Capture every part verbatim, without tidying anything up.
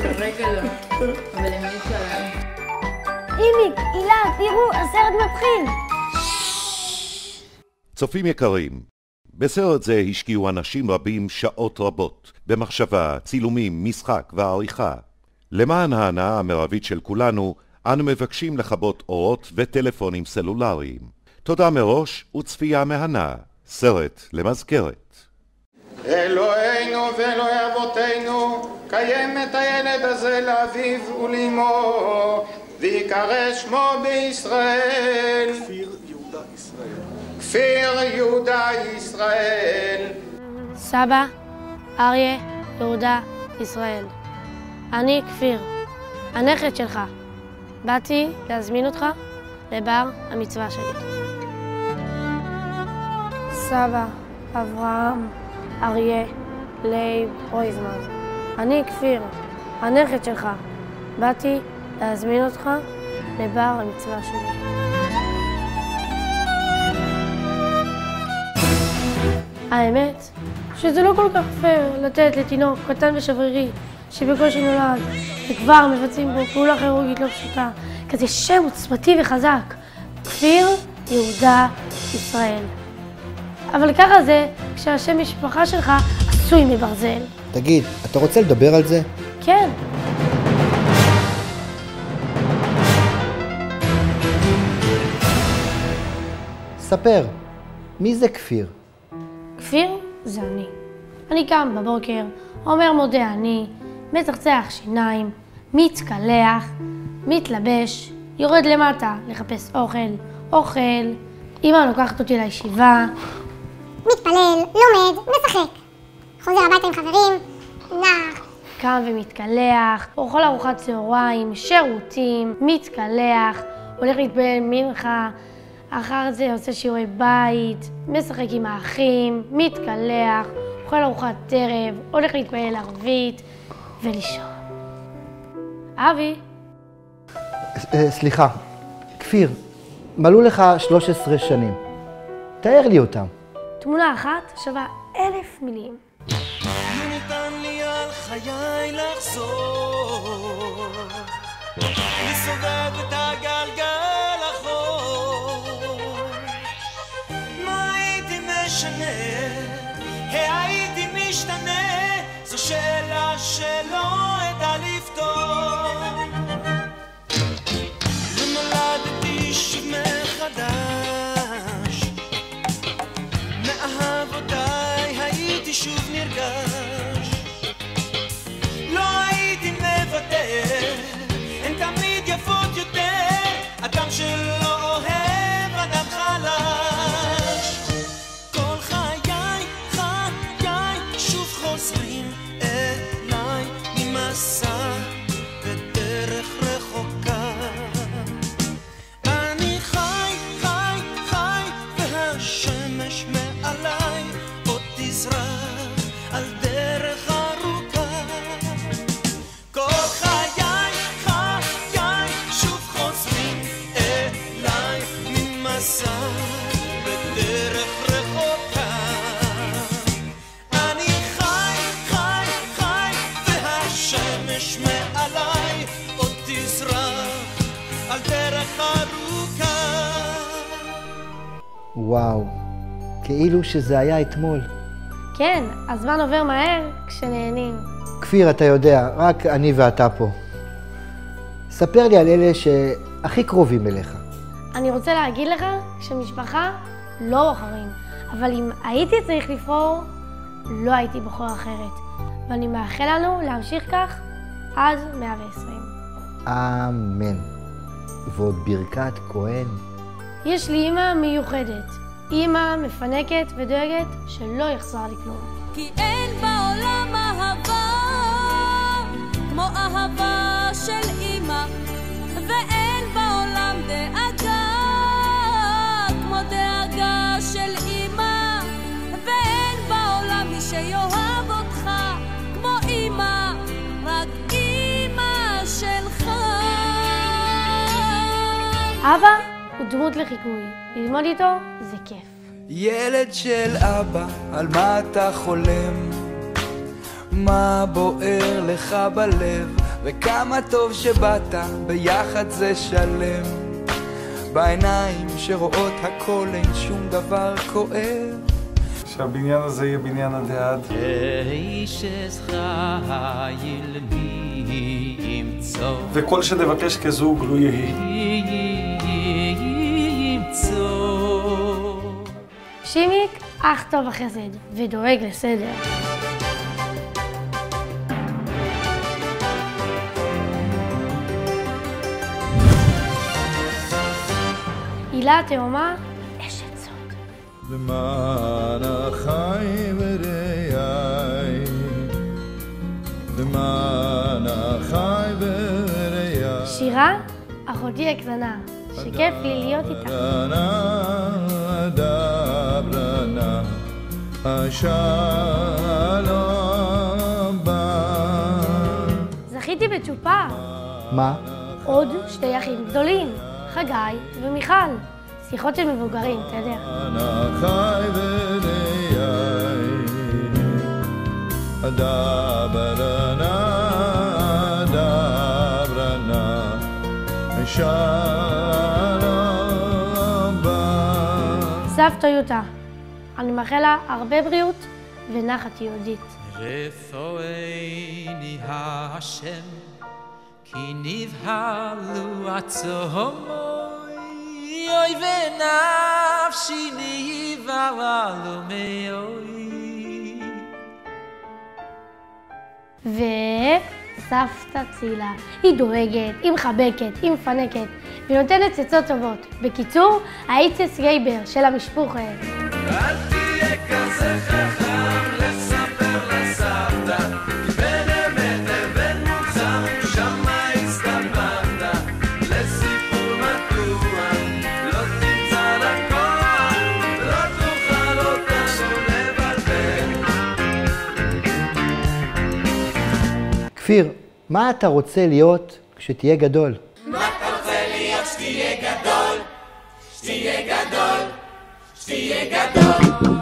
כרגע לא, אבל הם היו שלנו. אימיק, הילה, תראו, הסרט מתחיל. צופים יקרים, בסרט זה השקיעו אנשים רבים שעות רבות, במחשבה, צילומים, משחק ועריכה. למען ההנאה המרבית של כולנו, אנו מבקשים לכבות אורות וטלפונים סלולריים. תודה מראש וצפייה מהנה. סרט למזכרת. אלוהינו ואלוהי אבותינו, קיים את הילד הזה לאביו ולאמו, ויקרא שמו בישראל כפיר יהודה ישראל. כפיר יהודה ישראל. סבא, אריה, יהודה, ישראל. אני כפיר, הנכד שלך. באתי להזמין אותך לבר המצווה שלי. סבא, אברהם, אריה, לייב, רויזמן. אני כפיר, הנכד שלך. באתי להזמין אותך לבר המצווה שלי. האמת שזה לא כל כך פייר לתת לתינוק קטן ושברירי שבקושי נולד וכבר מבצעים בו פעולה כירורגית לא פשוטה כזה שם עוצמתי וחזק, כפיר יהודה ישראל. אבל ככה זה כשהשם משפחה שלך עשוי מברזל. תגיד, אתה רוצה לדבר על זה? כן. ספר, מי זה כפיר? כפיר זה אני. אני קם בבוקר, אומר מודה אני, מצחצח שיניים, מתקלח, מתלבש, יורד למטה לחפש אוכל, אוכל, אמא לוקחת אותי לישיבה, מתפלל, לומד, משחק, חוזר הביתה עם חברים, נח. קם ומתקלח, אוכל ארוחת צהריים, שירותים, מתקלח, הולך להתפלל מנחה, אחר זה עושה שיעורי בית, משחק עם האחים, מתקלח, אוכל ארוחת ערב, הולך להתפלל ערבית ולישון. אבי. סליחה, כפיר, מלאו לך שלוש עשרה שנים. תאר לי אותם. תמונה אחת שווה אלף מילים. ניתן לי על חיי לחזור, לסובב את הגלגל אחור. מה הייתי משנה, הייתי משתנה, זו שאלה שלא אדע לפתור. נולדתי שוב מחדש, מאהבותיי הייתי שוב נרגש. לא הייתי מוותר, הן תמיד יפות יותר, אדם שלא אוהב אדם חלש. כל חיי, חיי, שוב חוזרים אליי ממסע בדרך רחוקה. אני חי, חי, חי, והשמש מעליי עוד תזרח על דרך ארוכה. כל חיי, חיי, שוב חוזרים אליי ממסע בדרך רחוקה. אני חי, חי, חי, והשמש מעליי עוד תזרח על דרך ארוכה. וואו, כאילו שזה היה אתמול. כן, הזמן עובר מהר כשנהנים. כפיר, אתה יודע, רק אני ואתה פה. ספר לי על אלה שהכי קרובים אליך. אני רוצה להגיד לך שמשפחה לא בוחרים, אבל אם הייתי צריך לבחור, לא הייתי בוחר אחרת. ואני מאחל לנו להמשיך כך עד מאה ועשרים. אמן. ועוד ברכת כהן. יש לי אמא מיוחדת, אמא מפנקת ודואגת שלא יחסר לי כלום. כי אין בעולם אהבה כמו אהבה של אמא, ואין בעולם דאגה כמו דאגה של אמא, ואין בעולם מי שיאהב אותך כמו אמא, רק אמא שלך. אבא הוא דמות לחיקוי, ללמוד איתו זה כיף. ילד של אבא, על מה אתה חולם? מה בוער לך בלב? וכמה טוב שבאת, ביחד זה שלם. בעיניים שרואות הכל אין שום דבר כואב. שהבניין הזה יהיה בניין הדעת. וכל שתבקש כזוג לא יהי. שימיק אח טוב החסד ודואג לסדר. הילה התאומה אשת סוד. למען החי ורעי, למען החי ורעי. שירה, אחותי הקטנה, שכיף לי להיות איתה. דברנה, השלום בא. זכיתי בצ'ופר. מה? עוד שתי אחים גדולים, חגי ומיכל. שיחות של מבוגרים, אתה יודע. החי ורעי, דברנה, דברנה, השלום בא. סבתא יוטה, אני מאחל לה הרבה בריאות ונחת יהודית. רפואני השם, כי נבהלו עצומי, אוי ונפשי נבהלו מאוי. וסבתא צילה, היא דואגת, היא מחבקת, היא מפנקת, והיא נותנת עצות טובות. בקיצור, האיצס גייבר של המשפוחה. אל תהיה כזה חכם לספר לסבתא, כי בין אמת לבין מוצר שמה הסתבנת. לסיפור מדוע לא תמצא לקוח, לא תוכל אותנו לבלבל. כפיר, מה אתה רוצה להיות כשתהיה גדול? מה אתה רוצה להיות שתהיה גדול? שתהיה גדול, שתהיה גדול.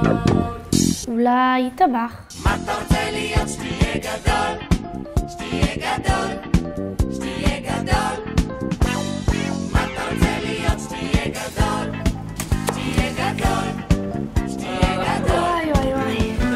אולי טבח. מה אתה רוצה להיות שתהיה גדול? שתהיה גדול, שתהיה גדול. מה אתה רוצה להיות שתהיה גדול? שתהיה גדול, שתהיה גדול. וואי וואי וואי.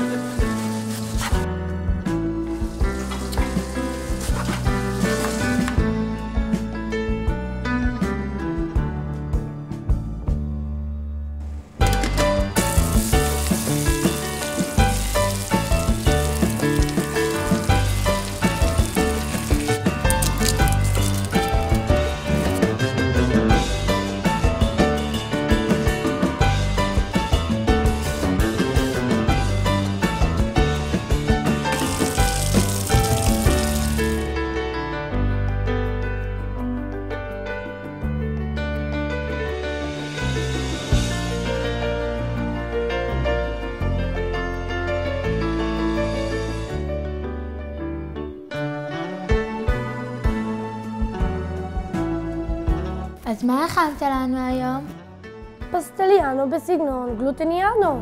אז מה הכנת לנו היום? פסטליאנו בסגנון גלוטניאנו.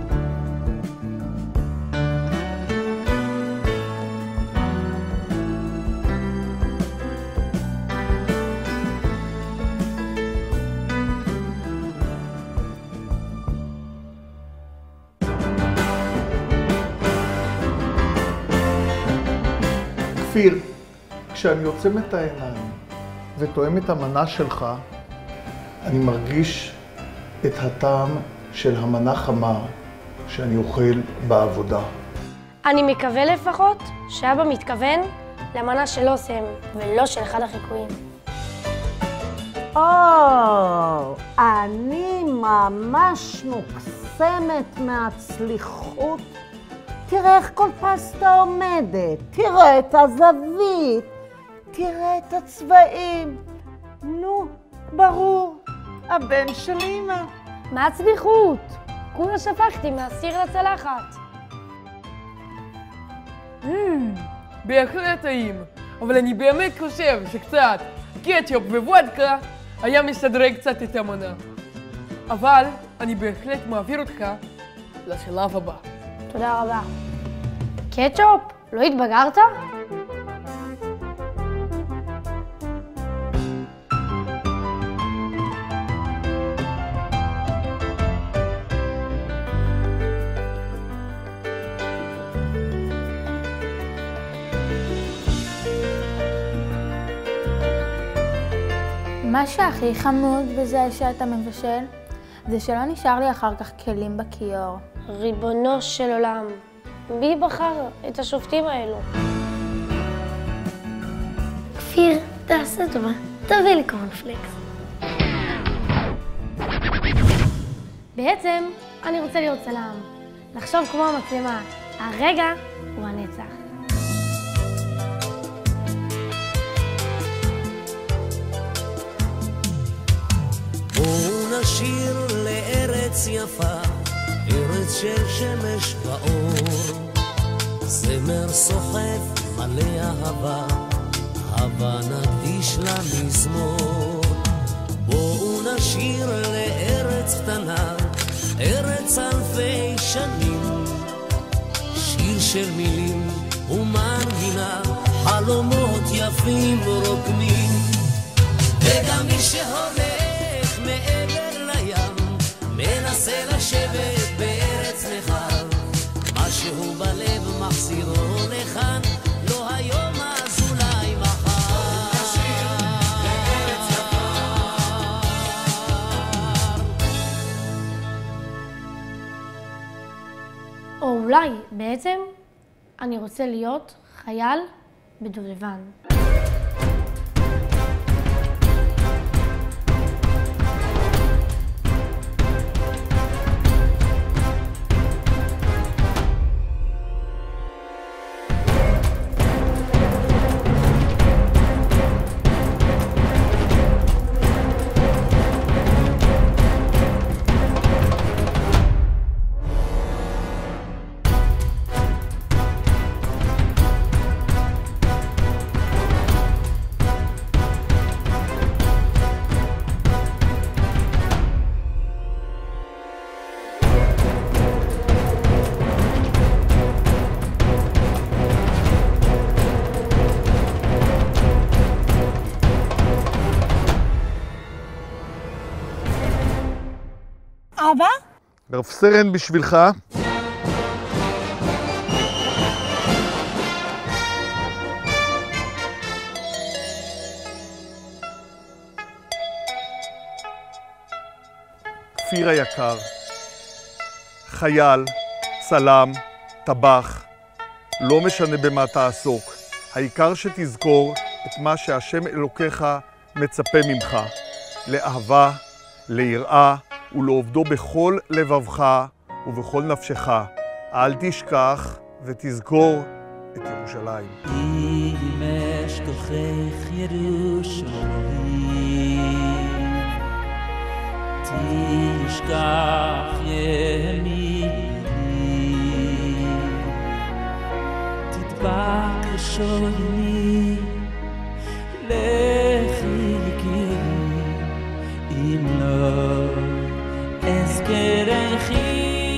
כפיר, כשאני עוצם את העיניים ותואם את המנה שלך, אני מרגיש את הטעם של המנה חמה שאני אוכל בעבודה. אני מקווה לפחות שאבא מתכוון למנה של אוסם ולא של אחד החיקויים. או, אני ממש מוקסמת מהצליחות. תראה איך כל פסטה עומדת, תראה את הזווית, תראה את הצבעים. נו, ברור, הבן של אמא. מה הצליחות? כולה שפכתי מהסיר לצלחת. בהחלט טעים, אבל אני באמת חושב שקצת קטשופ ווודקה היה מסדרג קצת את המנה. אבל אני בהחלט מעביר אותך לשלב הבא. תודה רבה. קטשופ, לא התבגרת? מה שהכי חמוד בזה שאתה מבשל, זה שלא נשאר לי אחר כך כלים בכיור. ריבונו של עולם, מי בחר את השופטים האלו? כפיר, תעשה טובה, תביא לי קורנפלקס. בעצם, אני רוצה להיות צלם. לחשוב כמו המצלמה, הרגע הוא הנצח. בואו נשיר לארץ יפה, ארץ של שמש ואור, זמר סוחף מלא אהבה, אהבה נקדיש למזמור. בואו נשיר לארץ קטנה, ארץ אלפי שנים, שיר של מילים ומנגינה, חלומות יפים ורוקמים. וגם מי שהולך מעבר לים, מנסה לשבת בארץ נכר, משהו בלב מחזירו לכאן, לא היום אז אולי מחר. נשיר לארץ יפה. או אולי, בעצם, אני רוצה להיות חייל בדובדבן. אבא? רב סרן בשבילך. כפיר היקר, חייל, צלם, טבח, לא משנה במה תעסוק, העיקר שתזכור את מה שהשם אלוקיך מצפה ממך, לאהבה, ליראה, ולעובדו בכל לבבך ובכל נפשך. אל תשכח ותזכור את ירושלים. אם אשכחך ירושלים, תשכח ימיני, תדבק לשוני, לכי יקירי, אם לא אזכרכי.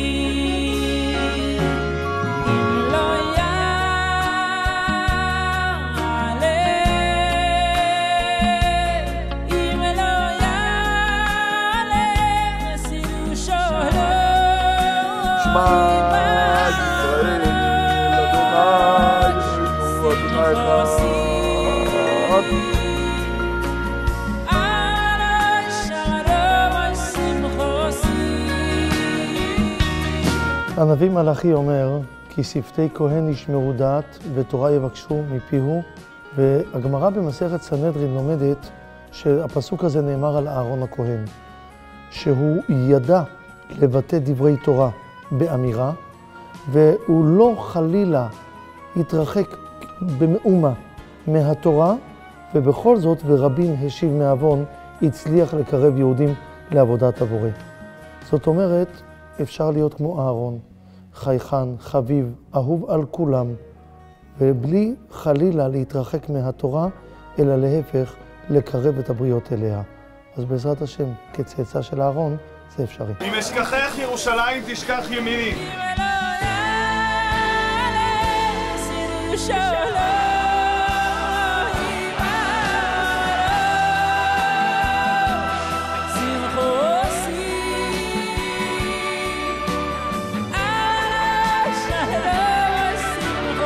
הנביא מלאכי אומר, כי שפתי כהן ישמרו דעת ותורה יבקשו מפיהו, והגמרא במסכת סנהדרין לומדת שהפסוק הזה נאמר על אהרון הכהן, שהוא ידע לבטא דברי תורה באמירה, והוא לא חלילה התרחק במאומה מהתורה, ובכל זאת ורבים השיב מעוון הצליח לקרב יהודים לעבודת הבורא. זאת אומרת, אפשר להיות כמו אהרון, חייכן, חביב, אהוב על כולם, ובלי חלילה להתרחק מהתורה, אלא להפך, לקרב את הבריות אליה. אז בעזרת השם, כצאצא של אהרון, זה אפשרי. אם אשכחך ירושלים, תשכח ימיני.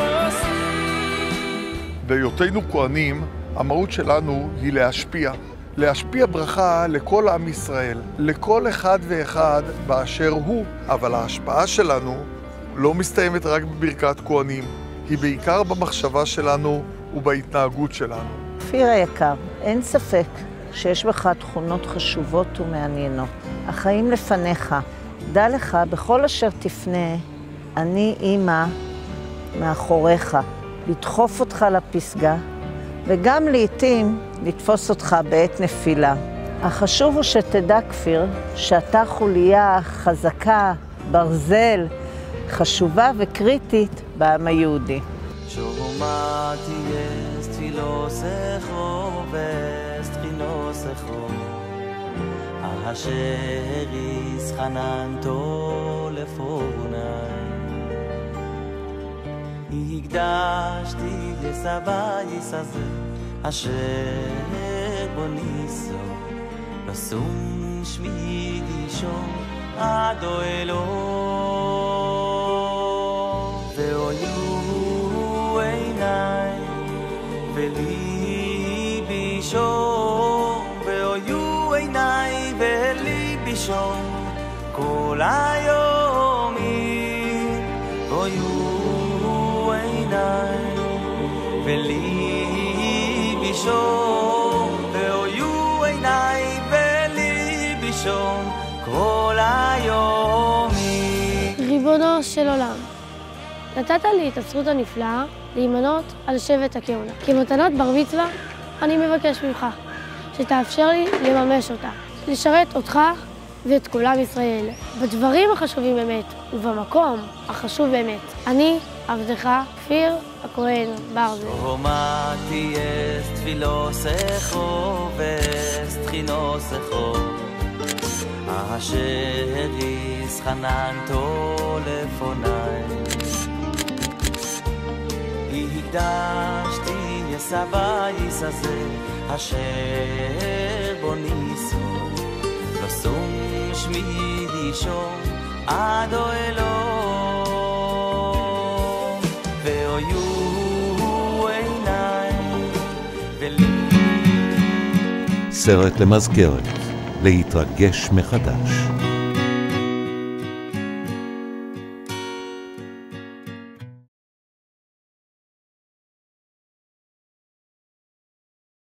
בהיותנו כהנים, המהות שלנו היא להשפיע, להשפיע ברכה לכל עם ישראל, לכל אחד ואחד באשר הוא, אבל ההשפעה שלנו לא מסתיימת רק בברכת כהנים, היא בעיקר במחשבה שלנו ובהתנהגות שלנו. כפיר היקר, אין ספק שיש בך תכונות חשובות ומעניינות. החיים לפניך. דע לך, בכל אשר תפנה, אני אימא מאחוריך, לדחוף אותך לפסגה, וגם לעתים לתפוס אותך בעת נפילה. החשוב הוא שתדע, כפיר, שאתה חוליה חזקה, ברזל, חשובה וקריטית בעם היהודי. שומעתי es תפילוסכו וסטחינוסכו אשר יסחננתו לפוני הקדשתי לסבייס הזה אשר בו ניסו לשום שמי לישון עד אוהלו והיו עיניי וליבי שום והיו עיניי וליבי שום כל היומים והיו עיניי וליבי שום והיו עיניי וליבי שום כל היומים. ריבונו של עולם, נתת לי את הזכות הנפלאה להימנות על שבט הכהונה. כמתנות בר מצווה, אני מבקש ממך שתאפשר לי לממש אותה, לשרת אותך ואת כל עם ישראל, בדברים החשובים באמת ובמקום החשוב באמת. אני, עבדך, כפיר הכהן ברזל. שומעתי es תפילוסכו וסטחינוסכו אשר יסחננתו לפוני הקדשתי לסבייס הזה אשר בו ניסו לשום שמי לישון עד אוהלו והיו עיניי וליבי. סרט למסגרת, להתרגש מחדש.